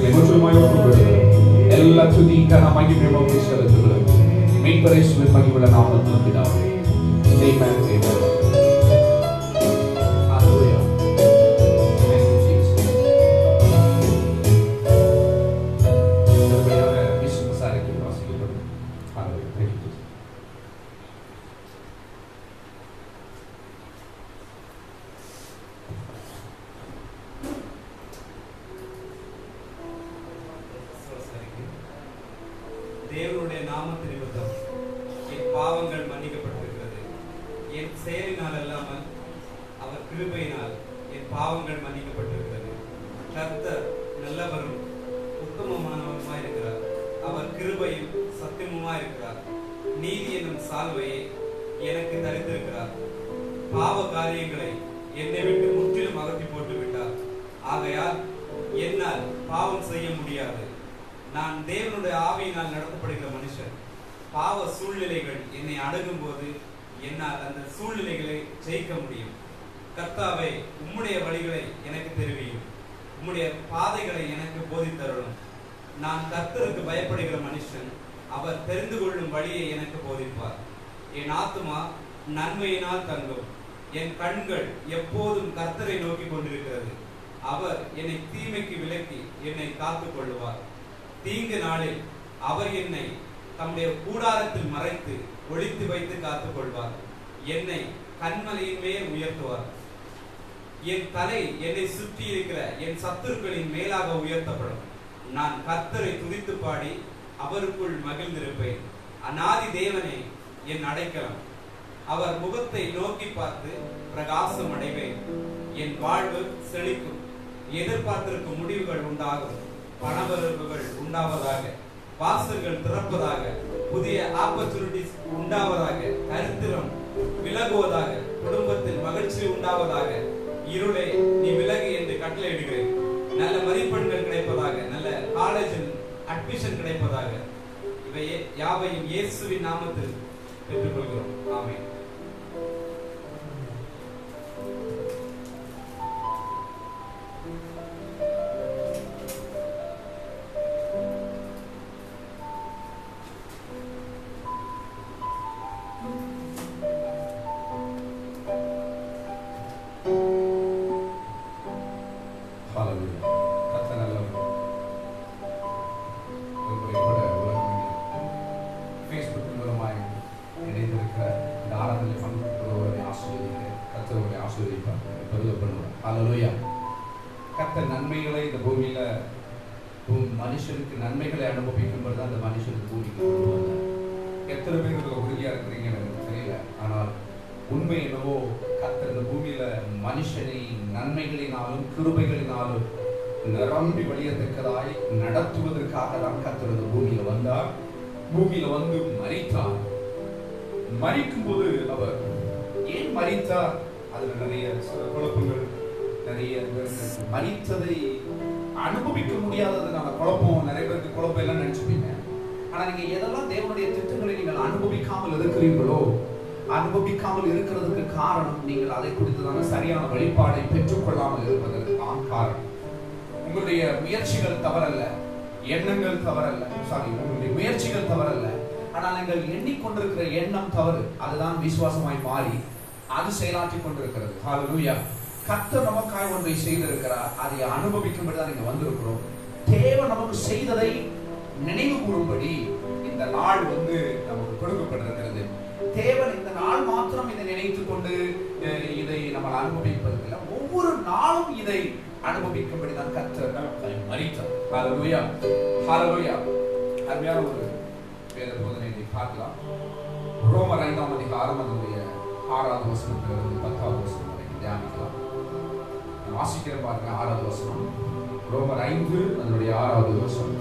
முற்றுமாய் ஒப்புக்கொடுக்கிறோம். எல்லா துதி கன மகிமை உமக்கு செலுத்துகிறோம். மீட்பர் இயேசுவின் மகிமையுள்ள நாமத்தில் பிதாவே. ஆமென். ஆமென். ஹalleluya. Thank you Jesus. திருப்பதியாக விசுவாசத்தை வாசிக்கிறோம். ஹalleluya. Thank you Jesus. தேவனுடைய நாமத்தின் நிமித்தம் என் பாவங்கள் மன்னிக்கப்பட்டிருக்கிறது. என் செயலினால் அல்லாமல் அவர் கிருபையினால் என் பாவங்கள் மன்னிக்கப்பட்டிருக்கிறது. கர்த்தர் நல்லவரும் உத்தமமானவருமாய் இருக்கிறார். அவர் கிருபையும் சத்தியமுமாய் இருக்கிறார். நீதி என்னும் சால்வையை எனக்கு தரித்திருக்கிறார். பாவ காரியங்களை என்னை விட்டு முற்றிலும் அகற்றி போட்டு விட்டார். ஆகையால் என்னால் பாவம் செய்ய முடியாது. நான் தேவனுடைய ஆவியினால் நடத்தப்படுகிற மனுஷன். பாவ சூழ்நிலைகள் என்னை அணுகும் போது என்னால் அந்த சூழ்நிலைகளை ஜெயிக்க முடியும். கர்த்தாவே, உம்முடைய வழிகளை எனக்கு தெரிவியும். உம்முடைய பாதைகளை எனக்கு போதித்தருளும். நான் கர்த்தருக்கு பயப்படுகிற மனுஷன். அவர் தெரிந்து கொள்ளும் வழியை எனக்கு போதிப்பார். என் ஆத்துமா நன்மையினால் தங்கும். என் கண்கள் எப்போதும் கர்த்தரை நோக்கி கொண்டிருக்கிறது. அவர் என்னை தீமைக்கு விலக்கி என்னை காத்துக் கொள்ளுவார். தீங்கு நாளில் அவர் என்னை தம்முடைய கூடாரத்தில் மறைத்து ஒளித்து வைத்து காத்துக் கொள்வார். என்னை கன்மலையின் மேல் உயர்த்துவார். என் தலை என்னை சுற்றி இருக்கிற என் சத்துருக்களின் மேலாக உயர்த்தப்படும். நான் கர்த்தரை துதித்து பாடி அவருக்குள் மகிழ்ந்திருப்பேன். அநாதி தேவனே என் அடைக்கலம். அவர் முகத்தை நோக்கி பார்த்து பிரகாசம் அடைவேன். என் வாழ்வு செழிக்கும். எதிர்பார்த்திருக்கும் முடிவுகள் உண்டாகும். பணவரவுகள் உண்டாவதாக. வாசல்கள் திறப்பதாக. புதிய ஆப்பர்ச்சுனிட்டிஸ் உண்டாவதாக. தரித்திரம் விலகுவதாக. குடும்பத்தில் மகிழ்ச்சி உண்டாவதாக. இருளே நீ விலகு என்று கட்டளையிடுகிறேன். நல்ல மதிப்பெண்கள் கிடைப்பதாக. நல்ல காலேஜில் அட்மிஷன் கிடைப்பதாக. இவை யாவையும் இயேசுவின் நாமத்தில் பெற்றுக்கொள்கிறோம். ஆமென். நன்மைகளை இந்த பூமியில மனுஷனுக்கு நன்மைகளை அனுபவிக்கும்போது அந்த மனுஷனுக்கு பூமிக்கு கொண்டு வந்தார். எத்தனை பேர் இதுல உறுதியா இருக்கிறீங்க எனக்கு தெரியல. ஆனால் உண்மை என்னவோ கர்த்தர் இந்த பூமியில மனுஷனை நன்மைகளினாலும் கிருபைகளினாலும் நிரம்பி வழியத்தக்கதாய் நடத்துவதற்காக தான் கர்த்தர் இந்த பூமியில வந்தார். பூமியில வந்து மரித்தார். மரிக்கும் போது அவர் ஏன் மரித்தார்? அதுல நிறைய குழப்பங்கள், நிறைய மரித்ததை அனுபவிக்க முடியாததுனால குழப்பம், நிறைய பேருக்கு குழப்பம் எல்லாம் நினைச்சுப்பீங்க. ஆனா நீங்க எதெல்லாம் தேவனுடைய திட்டங்களை நீங்கள் அனுபவிக்காமல் இருக்கிறீர்களோ, அனுபவிக்காமல் இருக்கிறதுக்கு காரணம் நீங்கள் அதை குறித்ததான சரியான வெளிப்பாடை பெற்றுக்கொள்ளாமல் இருப்பதற்கு தான் காரணம். உங்களுடைய முயற்சிகள் தவறல்ல, எண்ணங்கள் தவறல்ல, உங்களுடைய முயற்சிகள் தவறல்ல. ஆனால் நீங்கள் எண்ணிக்கொண்டிருக்கிற எண்ணம் தவறு. அதுதான் விசுவாசமாய் மாறி அது செயலாற்றி கொண்டிருக்கிறது. ஹல்லேலூயா. கர்த்தர் நமக்காய் ஒன்றை செய்திருக்கிறார். அதை அனுபவிக்கும்படி தான் நீங்க வந்திருக்கிறோம். தேவன் நமக்கு செய்ததை நினைவு கூறும்படி இந்த நாள் நமக்கு கொடுக்கப்பட்டிருக்கிறது. தேவன் இந்த நாள் மாத்திரம் இதை நினைத்துக் கொண்டு இதை நம்ம அனுபவிப்பதில்லை. ஒவ்வொரு நாளும் இதை அனுபவிக்கும்படி தான் கர்த்தர் நமக்காய் மரித்தார். ஹல்லேலூயா. ஹல்லேலூயா. அருமையான ஒரு வேத போதனையை பார்க்கலாம். ரோமர் 5ஆம் அதிகாரம் அதனுடைய 6வது வசனத்திலிருந்து 10வது வசனம் வரைக்கும் தியானிக்கலாம். வாசிக்கிற பாருங்க. 6வது வசனம், ரோமர் 5 அதனுடைய 6வது வசனம்.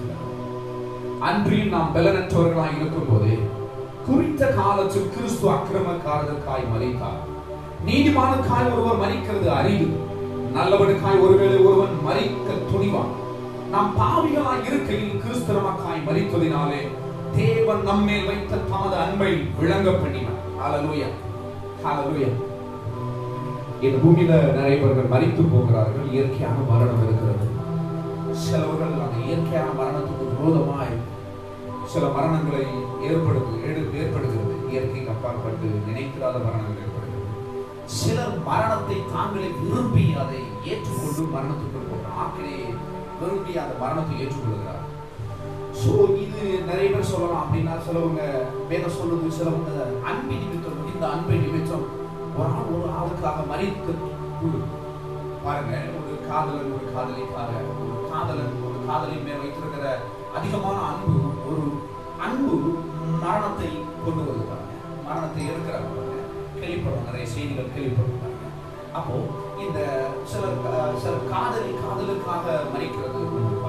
அன்றியும் நாம் பலனற்றவர்களாய் இருக்கும் போது குறித்த காலத்தில் கிறிஸ்து அக்கிரமக்காரருக்காய் மரித்தார். நீதிமானுக்காய் ஒருவர் மரிக்கிறது அரிது, நல்லவனுக்காய் ஒருவேளை ஒருவன் மரிக்க துணிவான். நாம் பாவிகளாய் இருக்கையில் கிறிஸ்து நமக்காய் மரித்ததினாலே தேவன் நம்மேல் வைத்த தமது அன்பை விளங்க பண்ணினார். ஹல்லேலூயா. ஹல்லேலூயா. இந்த பூமியில நிறைய பேர்கள் மரித்து போகிறார்கள். இயற்கையான மரணம் இருக்கிறது. சிலவர்கள் அந்த இயற்கையான மரணத்துக்கு விரோதமாய் சில மரணங்களை ஏற்படுகிறது. இயற்கைக்கு அப்பாற்பட்டு நினைக்காத மரணங்கள் ஏற்படுகிறது. சிலர் மரணத்தை தாங்களே விரும்பி அதை ஏற்றுக்கொண்டு மரணத்துக்குள் போன்ற ஆக்கினையை விரும்பி அந்த மரணத்தை ஏற்றுக்கொள்கிறார். சோ இது நிறைய பேர் சொல்லலாம். அப்படின்னா சிலவங்க வேதம் சொல்லுது, சிலவங்க அன்பை நிமித்தம், இந்த அன்பை நிமித்தம் ஒரு ஆளுக்காக மறித்து பாருங்க. ஒரு காதலன் ஒரு காதலிக்காக, ஒரு காதலன் ஒரு காதலின் மேல் வைத்திருக்கிற அதிகமான அன்பு, ஒரு அன்பு மரணத்தை கொண்டு வருவாங்க, மரணத்தை இருக்கிறாங்க. கேள்விப்படுவாங்க, நிறைய செய்திகள் கேள்விப்படுவாங்க. அப்போ இந்த சில காதலுக்காக மறிக்கிறது.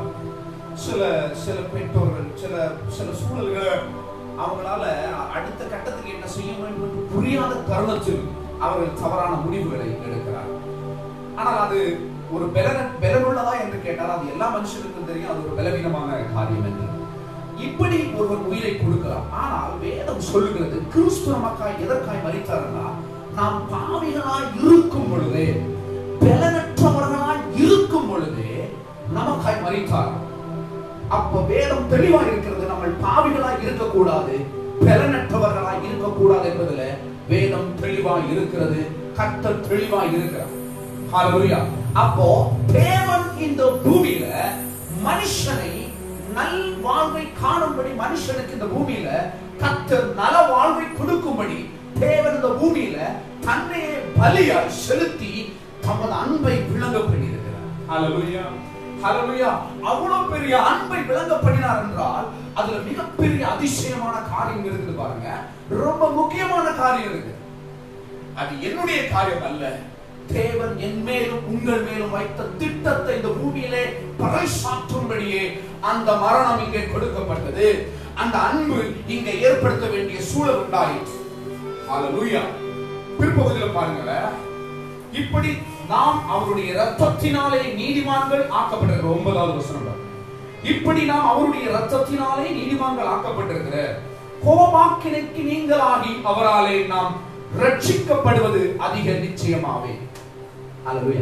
சில பெற்றோர்கள் சில சூழல்களை அவங்களால அடுத்த கட்டத்துக்கு என்ன செய்ய வேண்டும் என்று புரியாத தருணத்தில் அவர்கள் தவறான முடிவுகளை எடுக்கிறார். ஆனால் அது ஒரு பலனுள்ளதா என்று கேட்டால் அது எல்லா மனுஷனுக்கும் தெரியும், அது ஒரு பலவீனமான காரியம் என்று. இப்படி ஒருவர் உயிரை கொடுக்கலாம். ஆனால் வேதம் சொல்லுகிறது, கிறிஸ்து நமக்காய் எதற்காய் மரித்தார்னா, நாம் பாவிகளாய் இருக்கும் பொழுதே, பலனற்றவர்களாய் இருக்கும் பொழுதே நமக்காய் மரித்தார். அப்ப வேதம் தெளிவாக இருக்கிறது, நம்ம பாவிகளாய் இருக்கக்கூடாது, பலனற்றவர்களாய் இருக்கக்கூடாது என்பதுல வேதம் தெளிவாக இருக்கிறது. கர்த்தர் தெளிவாக இருக்கிறார். ஹல்லேலூயா. அப்போ தேவன் இந்த பூமியில மனுஷனை நல் வாழ்வை காணும்படி, மனுஷனுக்கு இந்த பூமியில கர்த்தர் நல வாழ்வை கொடுக்கும்படி தேவன் இந்த பூமியில தன்னையே பலியாய் செலுத்தி தமது அன்பை விளங்க பண்ணியிருக்கிறார். ஹல்லேலூயா, ஹல்லேலூயா. அவ்வளவு பெரிய அன்பை விளங்க பண்ணினார் என்றால் அதுல மிகப்பெரிய அதிசயமான காரியம் இருக்குது பாருங்க. ரொம்ப முக்கியமான காரியம் இருக்கு. அது என்னுடைய காரியம் அல்ல, தேவன் என் மேலும் உங்கள் மேலும் வைத்த திட்டத்தை இந்த பூமியிலே பறைசாற்றும்படியே அந்த மரணம் இங்கே கொடுக்கப்பட்டது. அந்த அன்பு இங்கே ஏற்படுத்த வேண்டிய சூழல் உண்டாயிற்று. ஹல்லேலூயா. பிற்பகுதியில் பாருங்க, இப்படி நாம் அவருடைய இரத்தத்தினாலே நீதிமான்கள் ஆக்கப்பட்டிருக்கிற 9வது வசனம். இப்படி நாம் அவருடைய இரத்தத்தினாலே நீதிமான்கள் ஆக்கப்பட்டிருக்கிற கோபாக்கினைக்கு நீங்களாகி அவராலே நாம் ரட்சிக்கப்படுவது அதிக நிச்சயமாவே. ஹல்லேலூயா.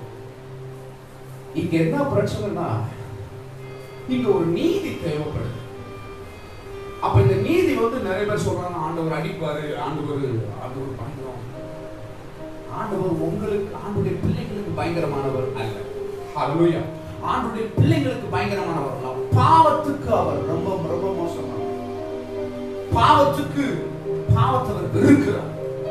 இங்க என்ன பிரச்சனைனா, இங்க ஒரு நீதி தேவைப்படுது. அப்ப இந்த நீதி நிறைய பேர் சொல்றாங்க, ஆண்டவர் அடிப்பாரு, ஆண்டவர் பயங்கரம். ஆண்டவர் உங்களுக்கு, ஆண்டுடைய பிள்ளைகளுக்கு பயங்கரமானவர் அல்ல. ஹல்லேலூயா. ஆண்டுடைய பிள்ளைகளுக்கு பயங்கரமானவர் அல்ல. பாவத்துக்கு அவர் ரொம்ப ரொம்ப மோசமானவர். பாவத்தை அவர் வெறுக்கிறார்.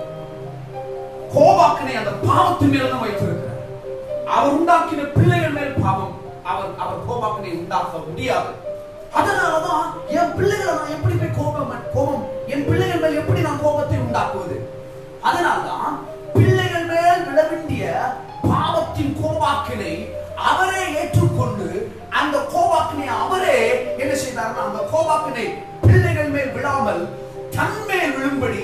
கோபாக்கினை அந்த பாவத்தின் மேல தான் வைத்திருக்கிறார். அவர் உண்டாக்கின பிள்ளைகள் மேல் பாவம், அவர் கோபாக்கினை உண்டாக்க முடியாது. அதனாலதான் என் பிள்ளைகளை நான் எப்படி போய் கோபம் என் பிள்ளைகள் மேல் எப்படி நான் கோபத்தை உண்டாக்குவது? அதனால்தான் பிள்ளைகள் மேல் விழ வேண்டிய பாவத்தின் கோபாக்கினை அவரே ஏற்றுக்கொண்டு அந்த கோபாக்கினை அவரே என்ன செய்தார்? அந்த கோபாக்கினை பிள்ளைகள் மேல் விழாமல் தன்மேல் விழும்படி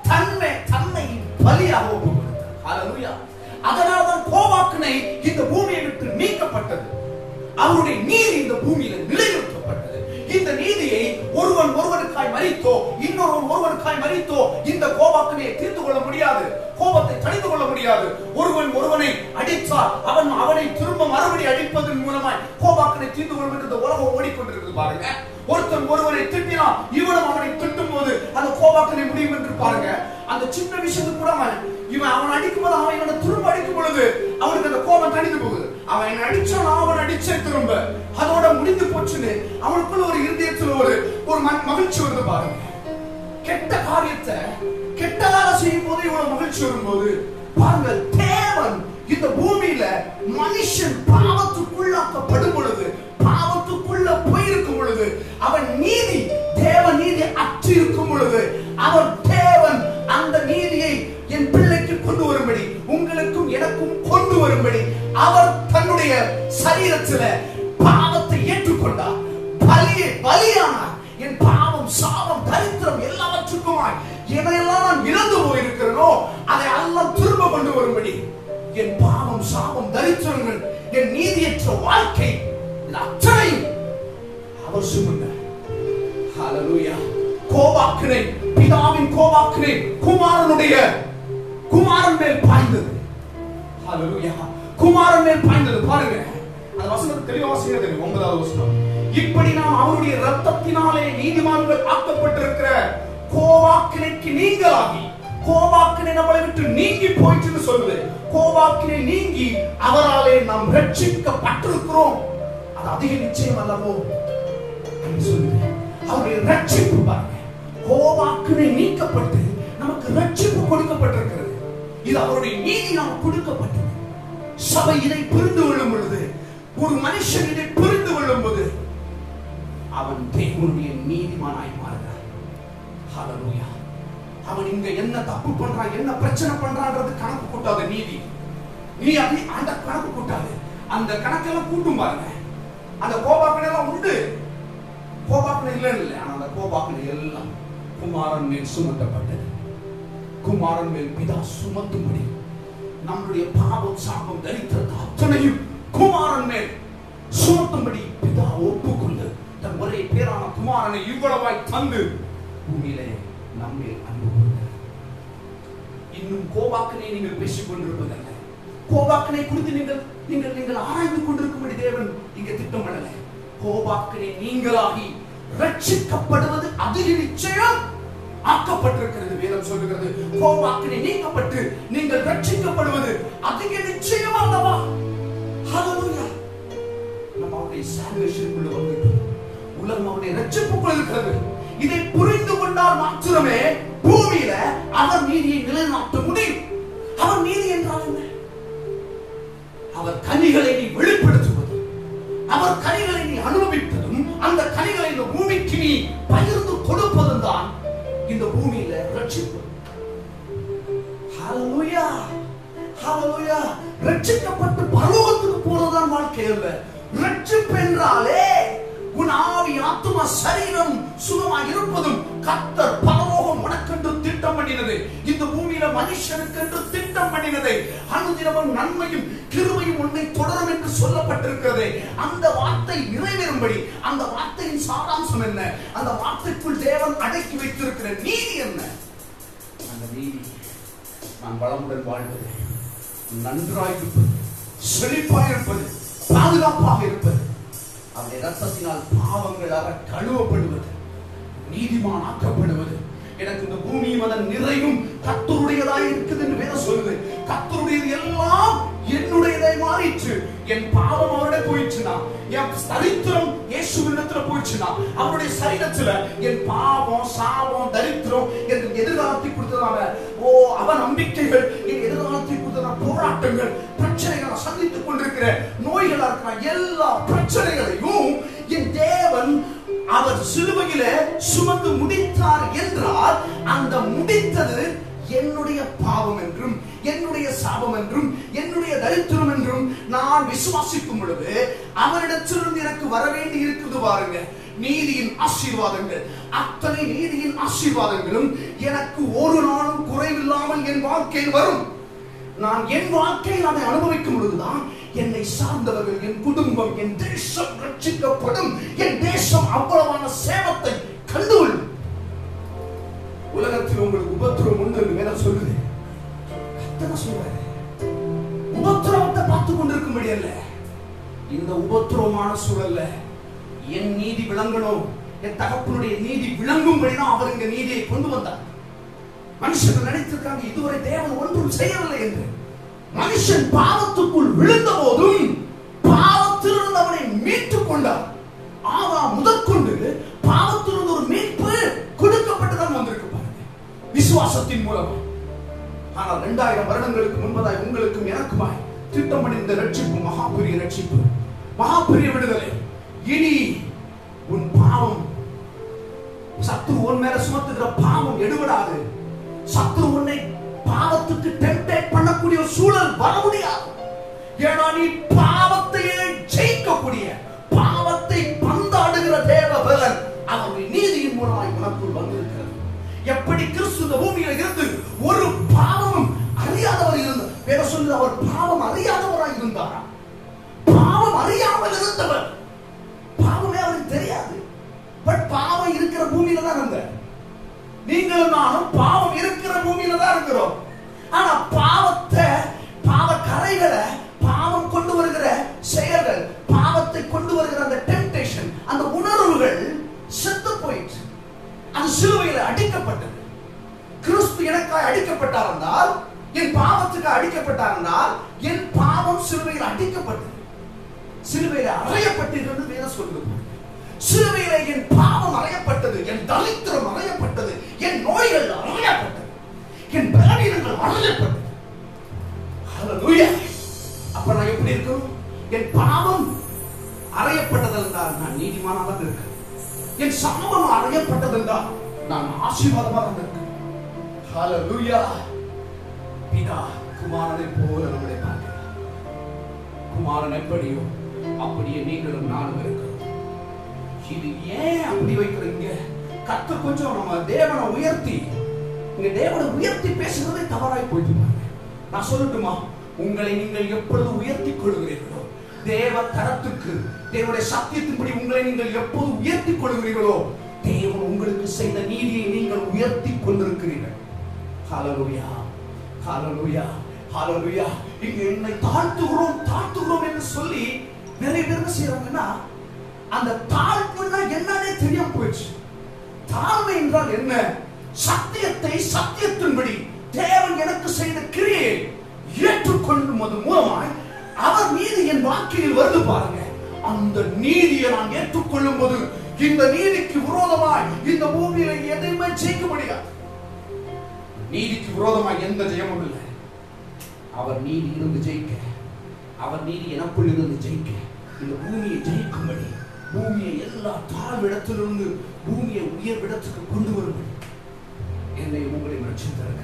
தன்னை பலியாக ஒப்புக்கொடுத்தார். ஹல்லேலூயா. அதனால்தான் கோபாக்கினை இந்த பூமியை விட்டு நீக்கப்பட்டது. அவருடைய நீதி இந்த பூமியில நிலைநிறுத்தப்பட்டது. இந்த நீதியை ஒருவனுக்காய் மரித்தோ ஒருவனுக்காய் மரித்தோ இந்த கோபாக்கினையை தீர்த்து கொள்ள முடியாது, கோபத்தை தணித்து கொள்ள முடியாது. ஒருவனை அடித்தால் அவனை திரும்ப மறுபடி அடிப்பதன் மூலமாய் கோபாக்கினை தீர்த்து கொள்ளும் என்று இந்த உலகம் ஓடிக்கொண்டிருக்கிறது பாருங்க. ஒருவனை திட்டினான், இவனும் அவனை திட்டும் போது அந்த கோபாக்கினை முடியும் என்று பாருங்க. அந்த சின்ன விஷயத்துக்கு கூட அவன் அடிக்கும் போது அவன் இவனை திரும்ப அடிக்கும் பொழுது அவனுக்கு அந்த கோபம் தணிந்து போகுது. அவன் அடிச்சான், அவன் அடிச்சே திரும்ப அதோட முடிந்து போச்சுன்னு அவனுக்குள்ள ஒரு இருதயத்தில் ஒரு மகிழ்ச்சி வருது பாருங்க. கெட்ட காரியத்தை கெட்டதாக செய்யும் போது இவ்வளவு மகிழ்ச்சி வரும்போது பாருங்க, தேவன் இந்த பூமியில மனுஷன் பாவத்துக்குள்ளாக்கப்படும் பொழுது, பாவத்துக்குள்ள போயிருக்கும் பொழுது, அவன் தேவ நீதி அற்று இருக்கும் பொழுது, அவன் தேவன் அந்த நீதியை என் பிள்ளைக்கு கொண்டு வரும்படி, உங்களுக்கும் எனக்கும் கொண்டு வரும்படி அவர் தன்னுடைய சரீரத்தில் பாவத்தை ஏற்றுக்கொண்டார், பலியானார். என் பாவம், சாபம், தரித்திரம் எல்லாவற்றுக்குமாய் எதையெல்லாம் நான் இழந்து போயிருக்கிறேனோ அதை எல்லாம் திரும்ப கொண்டு வரும்படி, என் பாவம், சாபம், தரித்திரங்கள், என் நீதியற்ற வாழ்க்கை அத்தனையும் அவர் சுமந்தார். ஹல்லேலூயா. கோபாக்கினை, பிதாவின் கோபாக்கினை குமாரன் மேல் பாய்ந்தது. ஹல்லேலூயா. குமாரன் மேல் பாய்ந்தது பாருங்க. அந்த வசனத்தை தெளிவாக தெரியும். 9வது வசனம், இப்படி நாம் அவருடைய இரத்தத்தினாலே நீதிமான்கள் ஆக்கப்பட்டிருக்கிற கோபாக்கினைக்கு நீங்களாகி, கோபாக்கினை நம்மளை விட்டு நீங்கி போயிட்டுன்னு சொல்லுது. கோபாக்கினை நீங்கி அவராலே நாம் ரட்சிக்கப்பட்டிருக்கிறோம். அது அதிக நிச்சயம் அல்லவோ சொல்லுது. அவருடைய ரட்சிப்பு பாருங்க, கோபாக்கினை நீக்கப்பட்டு நமக்கு ரட்சிப்பு கொடுக்கப்பட்டிருக்கிறது. இது அவருடைய நீதி நமக்கு கொடுக்கப்பட்டது. சபை இதை புரிந்து கொள்ளும் பொழுது, ஒரு மனுஷன் இதை புரிந்து கொள்ளும் போது அவன் தேவனுடைய நீதிமானாய் மாறுகிறான். ஹல்லேலூயா. அவன் இங்க என்ன தப்பு பண்றான், என்ன பிரச்சனை பண்றான்றது கணக்கு கூட்டாத நீதி. நீ அதை அந்த கணக்கு கூட்டாது. அந்த கணக்கெல்லாம் கூட்டும் பாருங்க. அந்த கோபாக்கினை எல்லாம் உண்டு, கோபாக்கினை இல்லை. ஆனா அந்த கோபாக்கினை எல்லாம் குமாரன் மேல் சுமத்தப்பட்டது. குமாரன் மேல் பிதா சுமத்தும்படி நம்முடைய பாவம், சாபம், தரித்திரத்தை அத்தனையும் குமாரன் மேல் சுமத்தும்படி பிதா ஒப்புக்கொண்டு தன் ஒரே பேரான குமாரனை இவ்வளவாய் தந்து பூமியிலே நம்மேல் அன்பு கூர்ந்தார். இன்னும் கோபாக்கினை நீங்கள் பேசிக் கொண்டிருப்பதல்ல, கோபாக்கினை குறித்து நீங்கள் ஆராய்ந்து கொண்டிருக்கும்படி தேவன் இங்கே திட்டமிடல. கோபாக்கினை நீங்களாகி ரட்சிக்கப்படுவது அதிக நிச்சயம் ஆக்கப்பட்டிருக்கிறது. வேதம் சொல்லுகிறது, கோபாக்கினை நீக்கப்பட்டு நீங்கள் ரட்சிக்கப்படுவது அதிக நிச்சயம் அல்லவா? ஹல்லேலூயா. நம்ம அவருடைய சால்வேஷனுக்குள்ள வந்துட்டோம். உலகம் அவருடைய ரட்சிப்புக்குள் இருக்கிறது. இதை புரிந்து கொண்டால் மாத்திரமே பூமியில அவர் நீதியை நிலைநாட்ட முடியும். அவர் நீதி என்றால் என்ன? அவர் கனிகளை நீ வெளிப்படுத்துவது, அவர் கனிகளை நீ அனுபவிப்பதும், அந்த கனிகளை இந்த பூமிக்கு நீ பகிர்ந்து கொடுப்பதும் தான் இந்த பூமியில ரட்சிப்பு. ஹல்லேலூயா, ஹல்லேலூயா. ரட்சிக்கப்பட்டு பரலோகத்துக்கு போறதுதான் வாழ்க்கை அல்ல. ரட்சிப்பு என்றாலே உன் ஆவி, ஆத்துமா, சரீரம் சுகமாக இருப்பதும் கர்த்தர் பரலோகம் உனக்கென்று திட்டம் பண்ணினது. இந்த பூமியில மனுஷனுக்கென்று திட்டம் பண்ணினதை அனுதினமும் நன்மையும் கிருபையும் உன்னை தொடரும் என்று சொல்லப்பட்டிருக்கிறது. அந்த வார்த்தை நிறைவேறும்படி அந்த வார்த்தையின் சாராம்சம் என்ன? அந்த வார்த்தைக்குள் தேவன் அடக்கி வைத்திருக்கிற நீதி என்ன? அந்த நீதி நான் வளமுடன் வாழ்வது, நன்றாய் இருப்பது, செழிப்பாய் இருப்பது, பாதுகாப்பாக இருப்பது, அவருடைய ரத்தத்தினால் பாவங்கள் அவர் கழுவப்படுவது, நீதிமான் ஆக்கப்படுவது. எனக்கு இந்த பூமியும் அதன் நிறைவும் கர்த்தருடையதாய் இருக்குது என்று வேதம் சொல்லுது. கர்த்தருடையது எல்லாம் என்னுடையதை மாறிற்று. என் பாவம் அவருடைய போயிடுச்சுனா, என் தரித்திரம் இயேசுவினிடத்துல போயிடுச்சுனா, அவருடைய சரீரத்துல என் பாவம், சாபம், தரித்திரம் என் எதிர்காலத்தை கொடுத்ததான அவ நம்பிக்கைகள், என் எதிர்காலத்தை கொடுத்ததான போராட்டங்கள், பிரச்சனைகளை சந்தித்துக் கொண்டிருக்கிற நோய்களா இருக்கிற எல்லா பிரச்சனைகளையும் என் தேவன் அவர் சிலுவையில சுமந்து முடித்தார் என்றால், அந்த முடித்தது என்னுடைய பாவம் என்றும், என்னுடைய சாபம் என்றும், என்னுடைய தரித்திரம் என்றும் நான் விசுவாசிக்கும் பொழுது அவரிடத்திலிருந்து எனக்கு வர வேண்டி இருக்குது பாருங்க நீதியின் ஆசீர்வாதங்கள். அத்தனை நீதியின் ஆசீர்வாதங்களும் எனக்கு ஒரு நாளும் குறைவில்லாமல் என் வாழ்க்கையில் வரும். நான் என் வாழ்க்கையில் அதை அனுபவிக்கும் பொழுதுதான் என்னை சார்ந்தவர்கள், என் குடும்பம், என் தேசம் ரட்சிக்கப்படும். என் தேசம் அவ்வளவான சேவத்தை கண்டுகொள்ளும். உலகத்தில் உங்களுக்கு உபத்திரவம் உண்டு என்று வேதம் சொல்லுது. கர்த்தர் சொல்றாரு, உபத்திரவத்தை பார்த்து கொண்டிருக்கும்படி அல்ல, இந்த உபத்திரவமான சூழல்ல என் நீதி விளங்கணும், என் தகப்பனுடைய நீதி விளங்கும்படிதான் அவர் இங்க நீதியை கொண்டு வந்தார். மனுஷர்கள் நினைத்திருக்காங்க இதுவரை தேவன் ஒன்றும் செய்யவில்லை என்று. மனுஷன் பாவத்துக்குள் விழுந்த போதும் பாவத்திலிருந்து அவனை மீட்டுக் கொண்டார். ஆதாம் முதற்கொண்டு பாவத்திலிருந்து ஒரு மீட்பு கொடுக்கப்பட்டுதான் வந்திருக்கு பாருங்க, விசுவாசத்தின் மூலமா. ஆனால் 2000 வருடங்களுக்கு முன்பதாய் உங்களுக்கும் எனக்குமாய் திட்டமிட்ட இந்த ரட்சிப்பு மகாபெரிய ரட்சிப்பு, மகாபெரிய விடுதலை. இனி உன் பாவம், சத்துரு உன் மேல சுமத்துகிற பாவம் எடுபடாது. சத்துரு உன்னை பாவத்துக்கு டெம்ப்டேட் பண்ணக்கூடிய சூழல் வர முடியாது. ஏன்னா நீ பாவத்தையே ஜெயிக்கக்கூடிய, பாவத்தை பந்தாடுகிற தேவபலன் அவருடைய நீதியின் மூலமாய் உனக்குள் வந்திருக்கிறது. எப்படி கிறிஸ்து இந்த பூமியில இருந்து ஒரு பாவமும் அறியாதவர் இருந்தார். வேற சொல்லுது, அவர் பாவம் அறியாதவராய் இருந்தார். பாவம் அறியாமல் இருந்தவர், பாவமே அவருக்கு தெரியாது. பட் பாவம் இருக்கிற பூமியில தான் இருந்த நீங்களும் நானும் பாவம் இருக்கிற பூமியில தான் இருக்கிறோம். ஆனா பாவத்தை, பாவ கரைகளை, பாவம் கொண்டு வருகிற செயல்கள், சிலுவையில் அடிக்கப்பட்டது. கிறிஸ்து எனக்காய் அடிக்கப்பட்டார் என்றால், என் பாவத்துக்கு அடிக்கப்பட்டார் என்றால், என் பாவம் சிலுவையில் அடிக்கப்பட்டது, சிலுவையில் அறையப்பட்டிருக்கிறது வேதம் சொல்லுது. சிலுவையிலே என் பாவம் அறையப்பட்டது, என் தரித்திரம் அறையப்பட்டது, என் நோய்கள் அறையப்பட்டது, என் பலவீனங்கள் அறையப்பட்டது. ஹல்லேலூயா. அப்ப நான் எப்படி இருக்கணும்? என் பாவம் அறையப்பட்டது என்றால் நான் நீதிமானாக இருக்கிறேன். என் சாபம் அறையப்பட்டது என்றால் நான் ஆசீர்வாதமாக இருக்கிறேன். ஹல்லேலூயா. பிதா குமாரனை போல நம்மளை பார்க்கிறார். குமாரன் எப்படியோ அப்படியே நீங்களும் நானும் இருக்கிறோம். இது ஏன் அப்படி வைக்கிறீங்க? கர்த்தர் கொஞ்சம் நம்ம தேவனை உயர்த்தி, நீங்க தேவனை உயர்த்தி பேசுறதே தவறாய் போயிட்டு பாருங்க. நான் சொல்லட்டுமா? உங்களை நீங்கள் எப்பொழுது உயர்த்தி கொள்கிறீர்களோ, தேவ தரத்துக்கு, தேவனுடைய சத்தியத்தின்படி உங்களை நீங்கள் எப்போது உயர்த்தி கொள்கிறீர்களோ, தேவன் உங்களுக்கு செய்த நீதியை நீங்கள் உயர்த்தி கொண்டிருக்கிறீர்கள். ஹல்லேலூயா, ஹல்லேலூயா, ஹல்லேலூயா. இங்க என்னை தாழ்த்துகிறோம் தாழ்த்துகிறோம் என்று சொல்லி நிறைய பேர் என்ன செய்யறாங்கன்னா, அந்த தாழ்வுன்னா என்னன்னே தெரியாம போயிடுச்சு. தாழ்மை என்றால் என்ன? சத்தியத்தை சத்தியத்தின்படி தேவன் எனக்கு செய்த கிரியை ஏற்றுக்கொள்ளும் மூலமாய் அவர் நீதி என் வாழ்க்கையில் வருது பாருங்க. அந்த நீதியை நான் ஏற்றுக்கொள்ளும் போது இந்த நீதிக்கு விரோதமாய் இந்த பூமியில எதையுமே ஜெயிக்க முடியாது. நீதிக்கு விரோதமாய் எந்த ஜெயமும் இல்லை. அவர் நீதி இருந்து ஜெயிக்க, அவர் நீதி எனக்குள் இருந்து ஜெயிக்க, இந்த பூமியை ஜெயிக்கும்படி, பூமியை எல்லா தாழ்விடத்திலிருந்து பூமியை உயர்விடத்துக்கு கொண்டு வரும்படி என்னை உங்களையும் ரட்சித்திருக்கிறார்.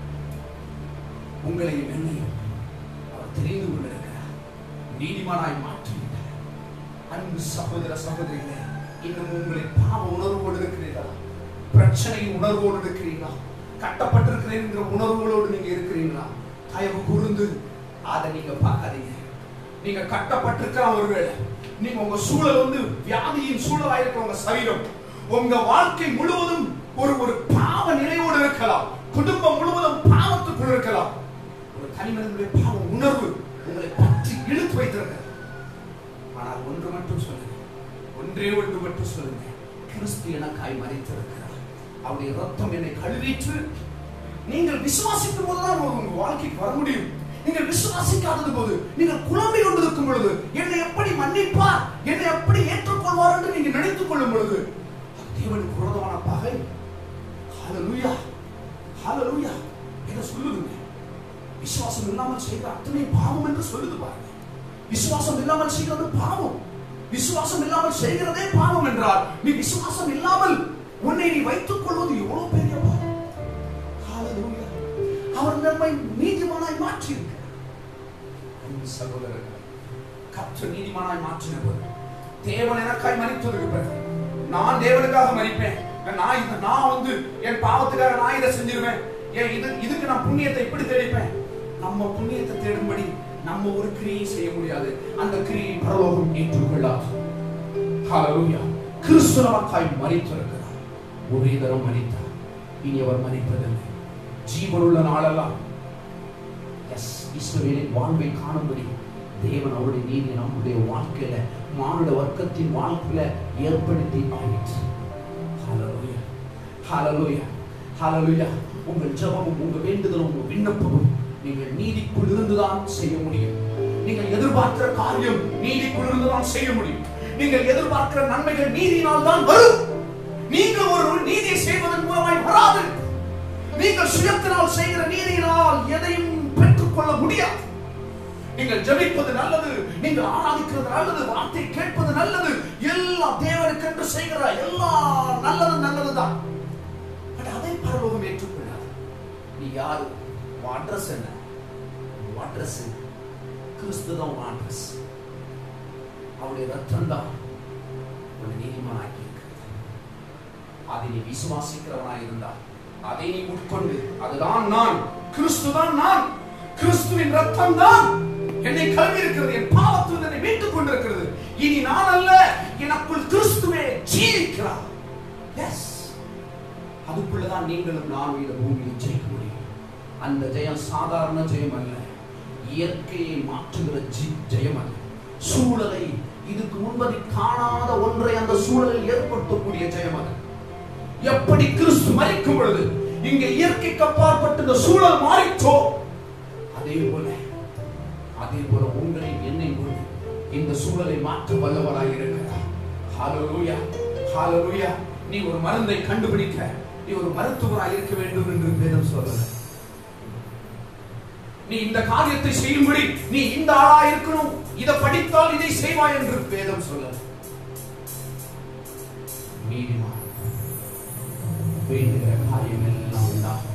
உங்களையும் என்னையும் அவர் தெரிந்து கொண்டிருக்கிறார். நீதிமானாய் மாற்றிவிட்டார். அன்பு சகோதர சகோதரிகளே, இன்னும் உங்களை பாவ உணர்வோடு இருக்கிறீர்களா? பிரச்சனை உணர்வோடு இருக்கிறீங்களா? கட்டப்பட்டிருக்கிறேன் என்ற உணர்வுகளோடு நீங்க இருக்கிறீங்களா? தயவு கூர்ந்து அதை நீங்க பார்க்காதீங்க. நீங்க கட்டப்பட்டிருக்கிற ஒருவேளை நீங்க உங்க சூழல் வந்து வியாதியின் சூழலாக இருக்கிற உங்க சரீரம், உங்க வாழ்க்கை முழுவதும் ஒரு பாவ நிலையோடு இருக்கலாம். குடும்பம் முழுவதும் பாவத்துக்குள் இருக்கலாம். ஒரு தனிமனிதனுடைய பாவ உணர்வு உங்களை பற்றி இழுத்து வைத்திருக்கிறது. ஆனால் ஒன்று மட்டும் சொல்லுங்க, ஒன்றே ஒன்று மட்டும் சொல்லுங்க, கிறிஸ்து எனக்காய் மரித்திருக்கிறார். அவருடைய ரத்தம் என்னை கழுவிற்று. நீங்கள் விசுவாசிக்கும் போதுதான் உங்க வாழ்க்கைக்கு வர முடியும். நீங்கள் விசுவாசிக்காதது போது, நீங்கள் குழம்பி கொண்டிருக்கும் பொழுது, என்னை எப்படி மன்னிப்பார், என்னை எப்படி ஏற்றுக்கொள்வார் என்று நீங்க நினைத்துக் கொள்ளும் பொழுது, தேவனுக்கு விரோதமான பகை. ஹல்லேலூயா, ஹல்லேலூயா. என்ன சொல்லுதுங்க? விசுவாசம் இல்லாமல் செய்கிற அத்தனை பாவம் என்று சொல்லுது பாருங்க. விசுவாசம் இல்லாமல் செய்கிறது பாவம். விசுவாசம் இல்லாமல் செய்கிறதே பாவம் என்றால், நீ விசுவாசம் இல்லாமல் உன்னை நீ வைத்துக் கொள்வது எவ்வளவு பெரிய பாவம். ஹல்லேலூயா. அவர் நம்மை நீதிமானாய் மாற்றி இருக்கிறார். சகோதரர்கள், கர்த்தர் நீதிமானாய் மாற்றின போது, தேவன் எனக்காய் மரித்ததுக்கு பிறகு நான் தேவனுக்காக மரிப்பேன். நான் வந்து என் பாவத்துக்காக நான் இதை செஞ்சிருவேன். இதுக்கு நான் புண்ணியத்தை எப்படி தேடிப்பேன்? நம்ம புண்ணியத்தை தேடும்படி நம்ம ஒரு கிரியை செய்ய முடியாது. அந்த கிரியை பரலோகம் ஏற்றுக்கொள்ளாது. ஹல்லேலூயா. கிறிஸ்து நமக்காய் மரித்திருக்கிறார். ஒரே தரம் மரித்தார், இனி அவர் மரிப்பதில்லை. ஜீவனுள்ள நாளெல்லாம் இஸ்ரவேலின் வாழ்வை காணும்படி தேவன் அவருடைய நீதி நம்முடைய வாழ்க்கையில, மானுட வர்க்கத்தின் வாழ்க்கையில ஏற்படுத்தி ஆயிற்று. ஹல்லேலூயா, ஹல்லேலூயா, ஹல்லேலூயா. உங்கள் ஜெபமும் உங்கள் வேண்டுதலும் உங்கள் விண்ணப்பமும் நீங்கள் நீதிக்குள் இருந்துதான் செய்ய முடியும். நீங்கள் எதிர்பார்க்கிற காரியம் நீதிக்குள் இருந்துதான் செய்ய முடியும். நீங்கள் எதிர்பார்க்கிற நன்மைகள் நீதியினால் தான் வரும். நீங்கள் ஒரு நீதியை செய்வதன் மூலமாய் வராது. நீங்கள் சுயத்தினால் செய்கிற நீதியினால் எதையும் பெற்றுக்கொள்ள முடியாது. நீங்கள் ஜெபிப்பது நல்லது, நீங்கள் ஆராதிக்கிறது நல்லது, வார்த்தை கேட்பது நல்லது, எல்லா தேவனுக்கு என்று செய்கிற எல்லா நல்லதுதான். அதை பரலோகம் ஏற்றுக்கொள்ளாது. நீ யாரு? அட்ரஸ் என்ன? அட்ரஸ் கிறிஸ்து தான். அட்ரஸ் அவருடைய ரத்தம் தான் உன்னை நீதிமானாக்கி இருக்கிறது. அதை நீ விசுவாசிக்கிறவனாய் இருந்தால், அதை நீ உட்கொண்டு, அதுதான் நான், கிறிஸ்து தான் நான், கிறிஸ்துவின் ரத்தம் தான் என்னை கழுவி இருக்கிறது, என் பாவத்தில் என்னை மீட்டுக் கொண்டிருக்கிறது. இனி நான் அல்ல, எனக்குள் கிறிஸ்துவே ஜீவிக்கிறார். எஸ், அதுக்குள்ளதான் நீங்களும் நானும் இந்த பூமியில் ஜெயிக்க முடியும். அந்த ஜெயம் சாதாரண ஜெயம் அல்ல, இயற்கையை மாற்றுகிற ஜெயம் அல்ல, சூழலை, இதுக்கு முன்பதை காணாத ஒன்றை அந்த சூழலில் ஏற்படுத்தக்கூடிய ஜெயம் அல்ல. எப்படி கிறிஸ்து மரிக்கும் பொழுது இங்க இயற்கைக்கு அப்பாற்பட்ட இந்த சூழல் மாறிச்சோ, அதே போல உங்களை என்னை இந்த சூழலை மாற்ற வல்லவராய் இருக்கிறார். ஹல்லேலூயா, ஹல்லேலூயா. நீ ஒரு மருந்தை கண்டுபிடிக்க நீ ஒரு மருத்துவராய் இருக்க வேண்டும் என்று வேதம் சொல்லல. நீ இந்த காரியத்தை செய்யும்படி நீ இந்த ஆளா இருக்கணும், இதை படித்தால் இதை செய்வாய் என்று வேதம் சொல்லல. நீதிமான் வேண்டுகிற காரியம் எல்லாம் உண்டாகும்.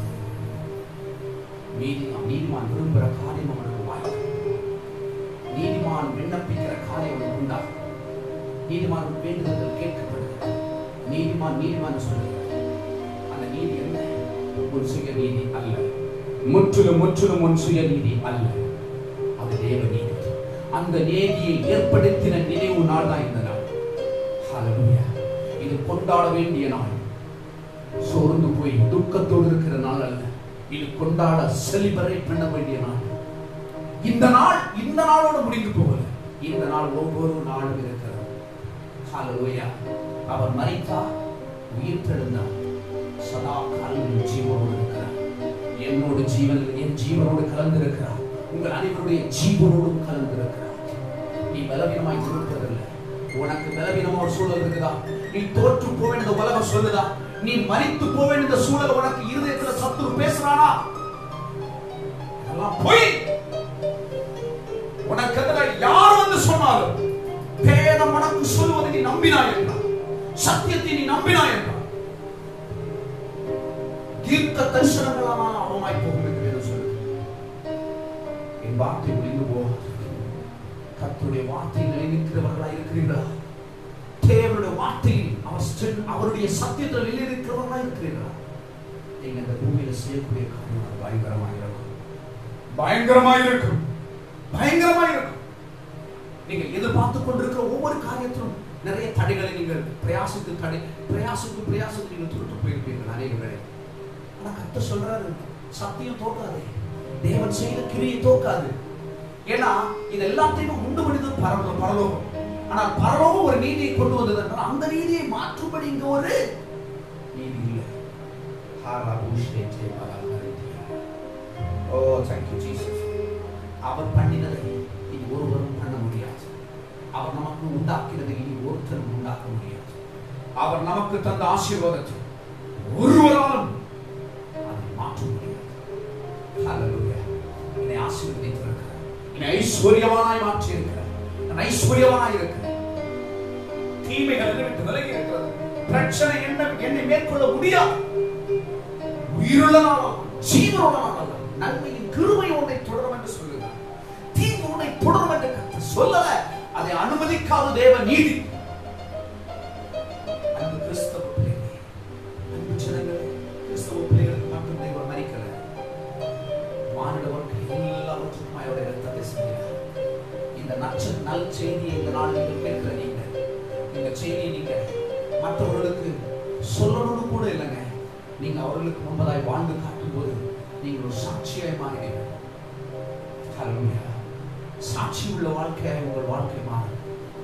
நீதிமான் விரும்புகிற காரியம் அவனுக்கு வாய்க்கும். நீதிமான் விண்ணப்பிக்கிற காரியம் உண்டாகும். நீதிமான் வேண்டுதல் கேட்கப்படுகிறது. நீதிமான் சொல்லுகிறார். அந்த நீதி என்ன? உன் சுய நீதி அல்ல, முற்றிலும் உன் சுய நீதி அல்ல, அது தேவ நீதி. அந்த நீதியை ஏற்படுத்தின நினைவு நாள் தான் இந்த நாள். ஹல்லேலூயா. இது கொண்டாட வேண்டிய நாள், சோர்ந்து போய் துக்கத்தோடு இருக்கிற நாள் அல்ல. இது கொண்டாட செலிப்ரேட் பண்ண வேண்டிய நாள். இந்த நாளோடு முடிந்து போகல. இந்த நாள் ஒவ்வொரு நாளும் இருக்கிறது. ஹல்லேலூயா. அவர் மரித்தார், உயிர் தெழுந்தார், சதா காலம் ஜீவனோடு இருக்கிறார். என்னோடு என் ஜீவனோடு கலந்திருக்கிறார். உங்கள் அனைவருடைய ஜீவனோடும் கலந்திருக்கிறார். நீ பலவீனமாய் இருக்கிறதில்லை. உனக்கு பலவீனமா ஒரு சூழல் இருக்குதா? நீ தோற்று போவேன் இந்த உலகம் சொல்லுதா? நீ மரித்து போவேன் இந்த சூழல் உனக்கு இருதயத்தில் சத்துரு பேசுறானா? அதெல்லாம் போய் உனக்கு எதிராக யார் வந்து சொன்னாலும் வேதம் உனக்கு சொல்லுவதை நீ நம்பினாய் என்றால், சத்தியத்தை நீ நம்பினாய் என்றால், தீர்க்க தரிசனங்களான அவமாய் போகும் என்று வேதம் சொல்லுது. என் வார்த்தை முடிந்து போகாது. கர்த்தருடைய வார்த்தையில் நிலைநிற்கிறவர்களாய் இருக்கிறீர்களா? தேவனுடைய வார்த்தையில் அவருடைய சத்தியத்தில் நிலைநிற்கிறவர்களாய் இருக்கிறீர்களா? நீங்க இந்த பூமியில செய்யக்கூடிய காரியம் பயங்கரமாயிருக்கும். நீங்கள் எதிர்பார்த்துக் கொண்டிருக்கிற ஒவ்வொரு காரியத்திலும் நிறைய தடைகளை நீங்கள் பிரயாசத்துக்கு நீங்கள் துருட்டு போயிருப்பீர்கள் அநேக வேளை. ஆனா கர்த்தர் சொல்றாரு, சத்தியம் தோற்காது, தேவன் செய்த கிரியை தோற்காது. ஏன்னா இது எல்லாத்தையும் உண்டு பண்ணியது பரலோகம். ஆனால் பரலோகம் ஒரு நீதியை கொண்டு வந்தது என்றால் அந்த நீதியை மாற்றும்படி இங்க ஒரு நீதி இல்லை. அவர் பண்ணினதை இனி ஒருவரும் பண்ண முடியாது. அவர் நமக்கு உண்டாக்கினதை இனி ஒருத்தரும் உண்டாக்க முடியாது. அவர் நமக்கு தந்த ஆசீர்வாதத்தை ஒருவராலும் அதை மாற்ற முடியாது. ஹல்லேலூயா. என்னை ஆசீர்வதித்திருக்கிறார், என்னை ஐஸ்வர்யவானாய் மாற்றி இருக்கிறார், நான் ஐஸ்வர்யவானாய் இருக்கிறேன். தீமைகள் விட்டு விலகி இருக்கிறது. பிரச்சனை என்னை மேற்கொள்ள முடியாது. உயிருள்ள நாள், ஜீவனுள்ள நாள், நன்மையின் கிருபை உன்னை தொடரும் என்று சொல்லுகிறார். தீங்கு உன்னை தொடரும் என்று கர்த்தர் சொல்லல. அதை அனுமதிக்காத தேவ நீதி. அன்பு கிறிஸ்தவ பிள்ளைகளே, அன்பு ஜனங்களே, கிறிஸ்தவ பிள்ளைகளுக்கு மட்டும் தேவன் மரிக்கல. மானிட வாழ்க்கை எல்லாவற்றுக்கும் அவருடைய இரத்தத்தை சிந்தினார். இந்த நல் செய்தியை இந்த நாள் நீங்கள் கேட்கிற இந்த செய்தியை நீங்க மற்றவர்களுக்கு சொல்லணும்னு கூட இல்லைங்க. நீங்க அவர்களுக்கு முன்பதாய் வாழ்ந்து காட்டும் போது நீங்கள் ஒரு சாட்சியாய் மாறினீர்கள். சாட்சி உள்ள வாழ்க்கையாய் உங்கள் வாழ்க்கை மாறும்.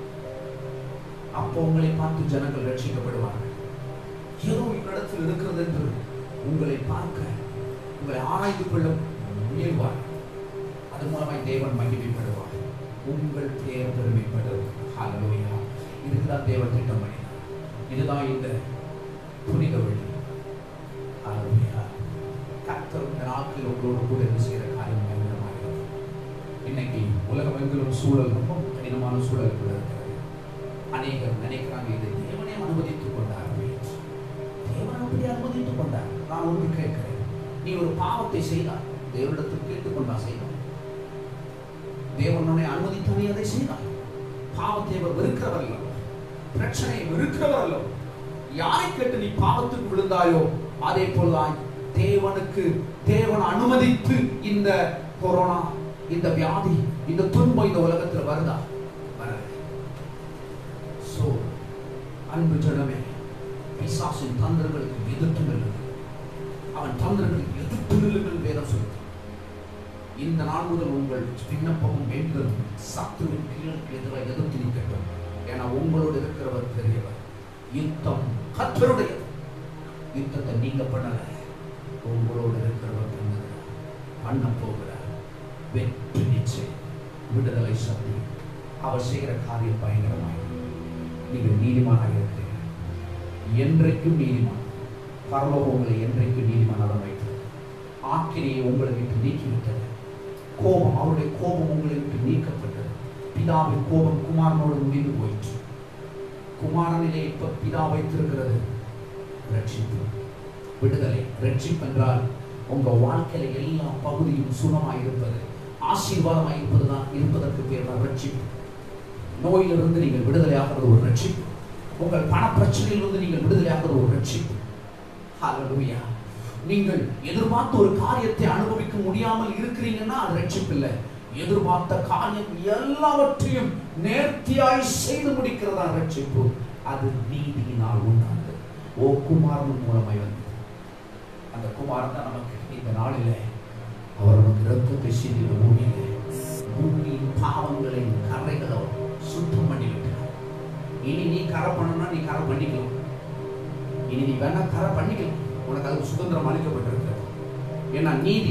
அப்போ உங்களை பார்த்து ஜனங்கள் ரட்சிக்கப்படுவார்கள். ஏதோ இவ்விடத்தில் இருக்கிறது என்று உங்களை பார்க்க, உங்களை ஆராய்ந்து கொள்ள முயல்வார். அது மூலமாய் தேவன் மகிமைப்படுவார், உங்கள் பேர் பெருமைப்படுவார். ஹல்லேலூயா. இதுதான் தேவன் திட்டம் பண்ணினார். இதுதான் இந்த புனித வழி. ஹல்லேலூயா. கர்த்தர் இந்த நாட்களில் உங்களோடு கூட இருந்து செய்கிற காரியம் பயங்கரமாக. இன்னைக்கு உலகமெங்கிலும் சூழல் ரொம்ப கடினமான சூழல் கூட இருக்கிறது. அநேகர் நினைக்கிறாங்க இதை தேவனே அனுமதித்துக் கொண்டார். தேவன் அப்படி அனுமதித்துக் கொண்டார். நான் ஒன்று கேட்கிறேன், நீ ஒரு பாவத்தை செய்தால் தேவனிடத்தில் கேட்டுக்கொண்டா செய்தார்? தேவனுடைய அனுமதித்தானே அதை செய்தார். பாவத்தை வெறுக்கிறவர் அல்ல, பிரச்சனையை வெறுக்கிறவர் அல்ல. யாரை கேட்டு நீ பாவத்துக்கு விழுந்தாயோ அதே போலதான் தேவன் அனுமதித்து இந்த கொரோனா, இந்த வியாதி, இந்த துன்பம் இந்த உலகத்தில் வருதா? வரல. சோ அன்பு ஜனமே, பிசாசின் தந்திரங்களுக்கு எதிர்த்து நில்லுங்கள். அவன் தந்திரங்களுக்கு எதிர்த்து நில்லுங்கள் வேதம் சொல்லுங்கள். இந்த நாள் முதல் உங்கள் விண்ணப்பமும் வேண்டுதலும் சத்துருவின் கீழுக்கு எதிராக எதிர்த்து நிற்கட்டும். ஏன்னா உங்களோடு இருக்கிறவர் பெரியவர். யுத்தம் கர்த்தருடையது, யுத்தத்தை நீங்க பண்ணல, உங்களோடு இருக்கிறவர் பண்ண போகிறார். வெற்றி நிச்சயம், விடுதலை சந்தி. அவர் செய்கிற காரியம் பயங்கரமாய். நீங்கள் நீதிமானாக இருக்கிறீர்கள், என்றைக்கும் நீதிமான். பரலோகம் உங்களை என்றைக்கும் நீதிமானாக வைத்தது. ஆக்கினையை உங்களை விட்டு நீக்கிவிட்டது. கோபம், அவருடைய கோபம் உங்களை விட்டு நீக்கப்பட்டது. பிதாவின் கோபம் குமாரனோடு முடிந்து போயிற்று. குமாரனிலே இப்ப பிதா வைத்திருக்கிறது ரட்சிப்பு, விடுதலை. ரட்சிப்பு என்றால் உங்க வாழ்க்கையில எல்லா பகுதியும் சுகமாய் இருப்பது, ஆசீர்வாதமாய் இருப்பதுதான், இருப்பதற்கு பேர் தான் ரட்சிப்பு. நோயிலிருந்து நீங்கள் விடுதலையாகிறது ஒரு ரட்சிப்பு. உங்கள் பண பிரச்சனையிலிருந்து நீங்கள் விடுதலையாகிறது ஒரு ரட்சிப்பு. ஹல்லேலூயா. நீங்கள் எதிர்பார்த்த ஒரு காரியத்தை அனுபவிக்க முடியாமல் இருக்கிறீங்கன்னா அது ரட்சிப்பு இல்லை. எதிர்பார்த்த காரியம் எல்லாவற்றையும் நேர்த்தியாய் செய்து முடிக்கிறதா ரட்சிப்பு. அது நீதியினால் உண்டானது. ஓ குமாரன் மூலமாய் வந்தது. அந்த குமாரன் தான் நமக்கு இந்த நாளிலே அவர் நமக்கு இரத்தத்தை சிந்தி பூமியின் பாவங்களை கரைகளோ சுத்தம் பண்ணி விட்டார். இனி நீ கரை பண்ணணும்னா நீ கரை பண்ணிக்கலாம். இனி நீ வேணா கரை பண்ணிக்கலாம். உனக்கு அது சுதந்திரம் அளிக்கப்பட்டிருக்கிறது. ஏன்னா நீதி,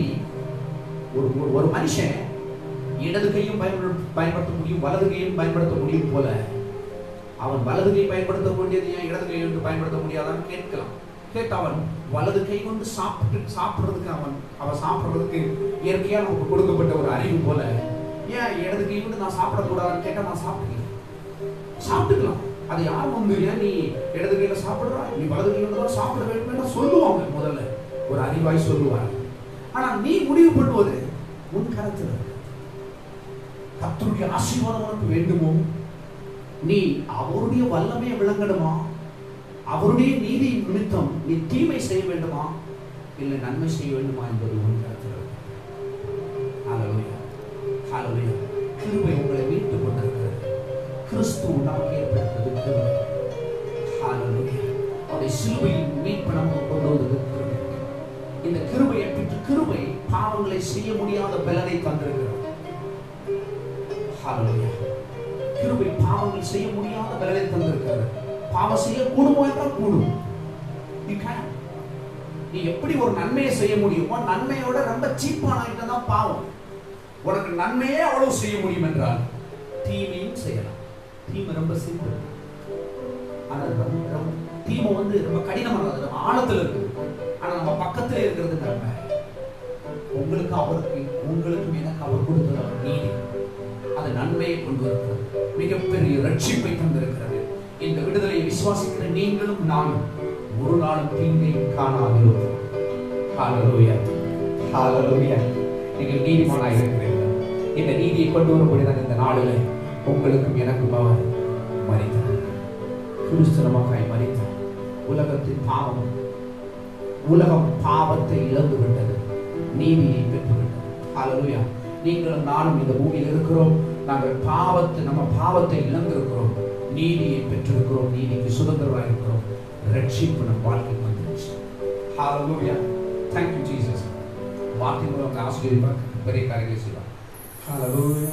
ஒரு மனுஷன் இடது கையும் பயன்படுத்த முடியும், வலது கையும் பயன்படுத்த முடியும் போல, அவன் வலது கை பயன்படுத்த வேண்டியது ஏன் இடது கை கொண்டு பயன்படுத்த முடியாதான்னு கேட்கலாம். கேட்டு அவன் வலது கை கொண்டு சாப்பிடுறதுக்கு அவன் சாப்பிடுறதுக்கு இயற்கையா நமக்கு கொடுக்கப்பட்ட ஒரு அறிவு போல, ஏன் இடது கை கொண்டு நான் சாப்பிடக்கூடாதுன்னு கேட்டா நான் சாப்பிட்டுக்கலாம். அது யாரும் வந்து ஏன் நீ இடது கையில சாப்பிடுறா, நீ வலது கையில தான் சாப்பிட வேண்டும் சொல்லுவாங்க. முதல்ல ஒரு அறிவாய் சொல்லுவாங்க. ஆனா நீ முடிவு பண்ணுவது உன் கருத்துல. கர்த்தருடைய ஆசீர்வாதம் உனக்கு வேண்டுமோ, நீ அவருடைய வல்லமையை விளங்கணுமா, அவருடைய நீதி நிமித்தம் நீ தீமை செய்ய வேண்டுமா, இல்லை நன்மை செய்ய வேண்டுமா என்பது உன் கருத்துல. ஹல்லேலூயா, ஹல்லேலூயா. கிருபை உங்களை மீட்டுக் கொண்டிருக்கிறது. கிறிஸ்து நமக்கு ஏற்படுத்தது கிருபை. ஹல்லேலூயா. அவருடைய சிலுவையின் மீட்பை நமக்கு கொண்டு வந்தது கிருபை. இந்த கிருபையை பெற்று கிருபை பாவங்களை செய்ய முடியாத பலனை தந்திருக்கிறது. ஹல்லேலூயா. கிருபை பாவங்கள் செய்ய முடியாத பலனை தந்திருக்கிறது. பாவம் செய்ய கூடுமோ என்றால் கூடும். நீ எப்படி ஒரு நன்மையை செய்ய முடியுமோ, நன்மையோட ரொம்ப சீப்பான ஐட்டம் தான் பாவம். உனக்கு நன்மையே அவ்வளவு செய்ய முடியும் என்றால் தீமையும் செய்யலாம். தீமை ரொம்ப சிம்பிள். ஆனா தீமை ரொம்ப கடினமானது, நம்ம ஆழத்துல இருக்குது. ஆனா நம்ம பக்கத்துல இருக்கிறது நன்மை. உங்களுக்கு அவருக்கு, உங்களுக்கும் எனக்கு அவர் கொடுத்தது அவர் நீதி. அது நன்மையை கொண்டு வருகிறது. மிகப்பெரிய ரட்சிப்பை தந்திருக்கிறது. இந்த விடுதலையை விசுவாசிக்கிற நீங்களும் நானும் ஒரு நாளும் தீங்கையும் காணாதிருப்போம். ஹல்லேலூயா, ஹல்லேலூயா. நீங்கள் நீதிமானாக இருக்கிறீர்கள். இந்த நீதியை கொண்டு வரும்படிதான் இந்த நாளில் உங்களுக்கும் எனக்கும் அவர் மரித்தார். கிறிஸ்து நமக்காய் மரித்தார். உலகத்தின் பாவம், உலகம் பாவத்தை இழந்து விட்டது, நீதியை பெற்றுவிட்டது. ஹல்லேலூயா. நீங்களும் நானும் இந்த பூமியில் இருக்கிறோம். நாங்கள் நம்ம பாவத்தை இழந்திருக்கிறோம், நீதியை பெற்றிருக்கிறோம், நீதிக்கு சுதந்திரமாக இருக்கிறோம். ரட்சிப்பு நம் வாழ்க்கைக்கு வந்துருச்சு. ஹல்லேலூயா. Thank you Jesus. வார்த்தை மூலம் ஆசீர்வதிப்பார், பெரிய காரியங்களை செய்வார். ஹல்லேலூயா.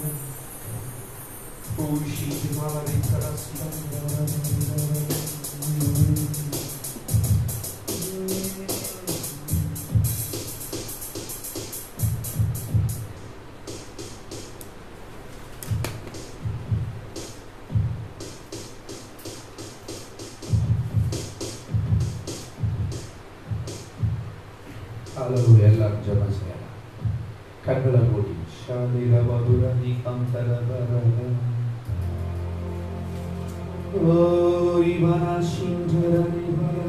Hallelujah. எல்லாரும் ஜெபம் செய்யலாம். கண்களை மூடி ஷாதிர மதுரதி கந்தரதர ஓரிவனா சிந்தரனி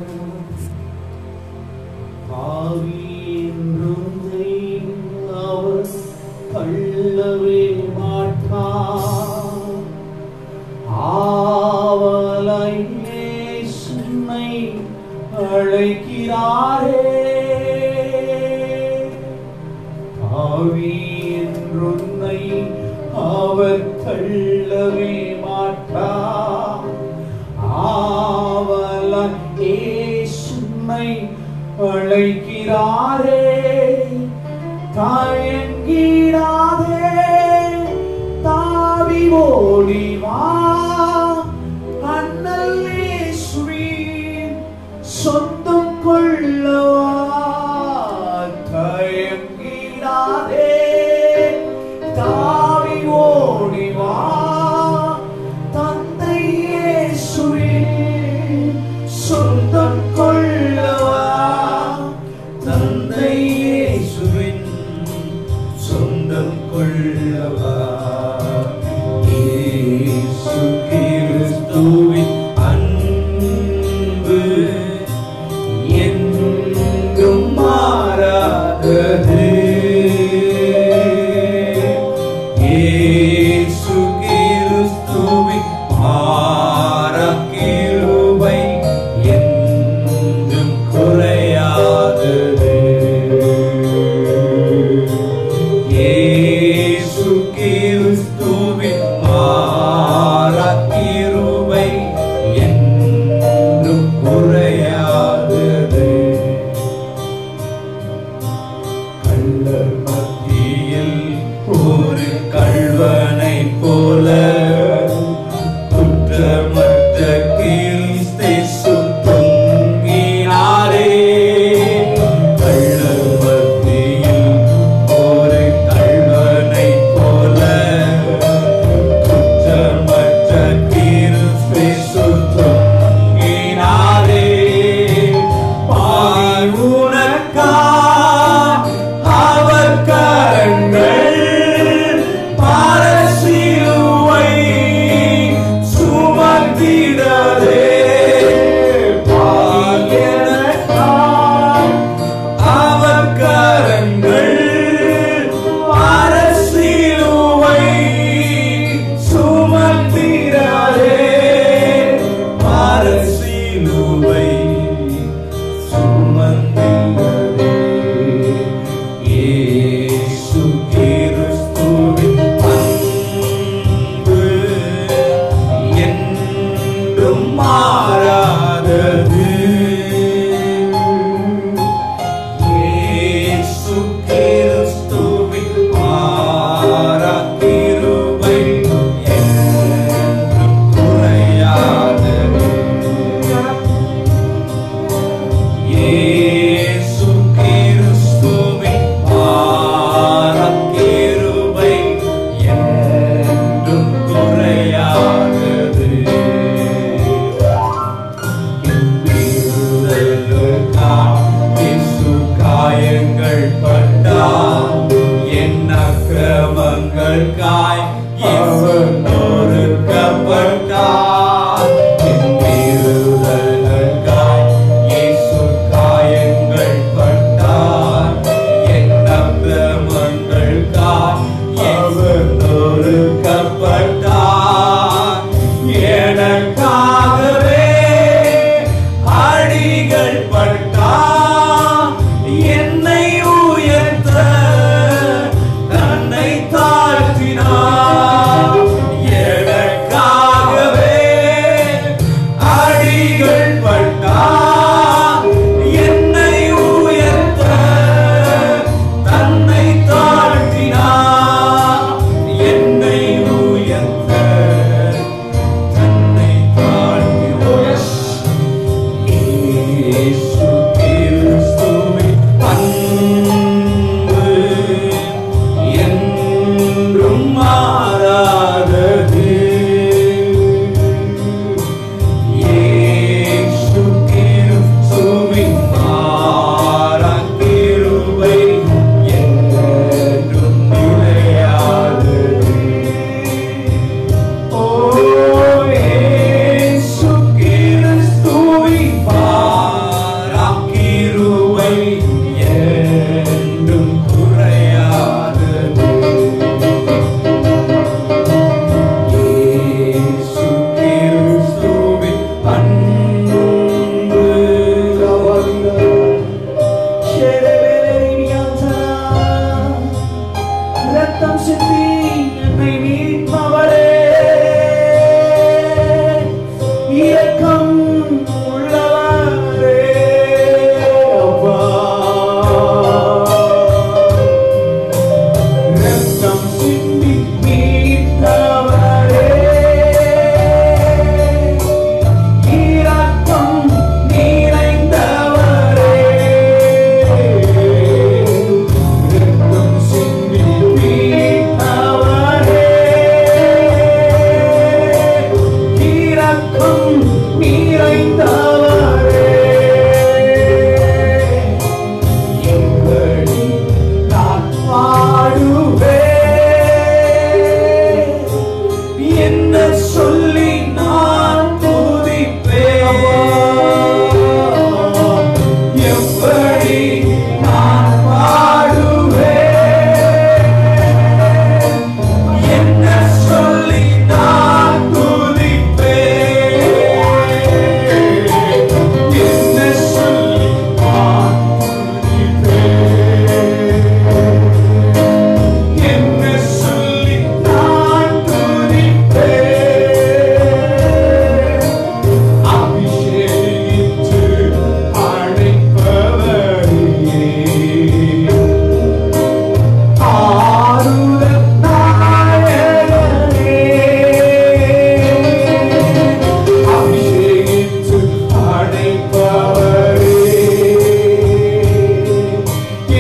ஆவியின்றுமை அவர் தள்ளவே மாட்டார். ஆவலை இயேசுவை அழைக்கிறாரே. ஆவியின்றுமை அவர் தள்ளவே மாட்டார். ஆவலை இயேசுவை அழைக்கிறாரே. தயங்கிடாதே, தாவி ஓடி வா. அண்ணல் இயேசுவின் சொந்தம் கொள் என்னை இயேசுவின் சொந்தம் கொள்ளவா. இயேசு கிறிஸ்துவின் அன்பு என்றும் மாறாதது. இயேசு கிறிஸ்துவின் மாறா கிருபை என்றும் குறையாதது. இயேசு கிறிஸ்துவின் மாறா கிருபை என்றும் குறையாதது. கள்ளர் மத்தியில் ஒரு கள்வனை போல குற்றமற்ற கிறிஸ்து தொங்கினாரே. கள்ளர் மத்தியில் ஒரு கள்வனை போல குற்றமற்ற கிறிஸ்து தொங்கினாரே. பாய் உனக்கா அவர்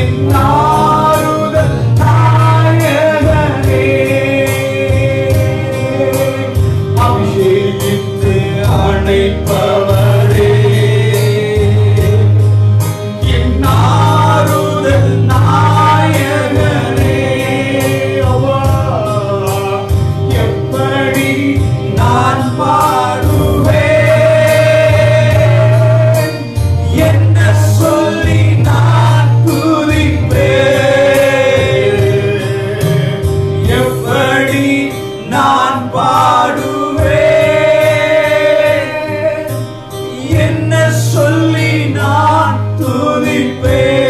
என் ஆறுதல் நாயகனே, அபிஷேகித்து அணைப்பவரே, என் ஆறுதல் நாயகனே, அவா எப்படி நான் பாடுவேன், என்ன சொல்லி நான் துதிப்பேன், எப்படி நான் பாடுவேன், என்ன சொல்லி நான் துதிப்பேன்.